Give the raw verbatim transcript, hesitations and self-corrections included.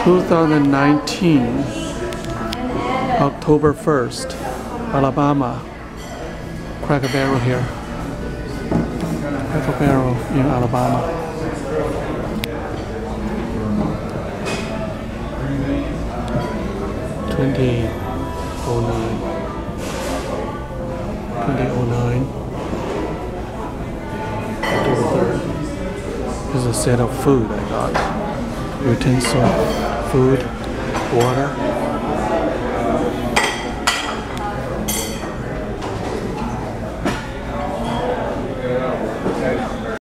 two thousand nineteen, October first, Alabama. Cracker Barrel here. Cracker Barrel in Alabama. twenty oh nine. twenty oh nine. October third. This is a set of food I got. Utensil, food, water.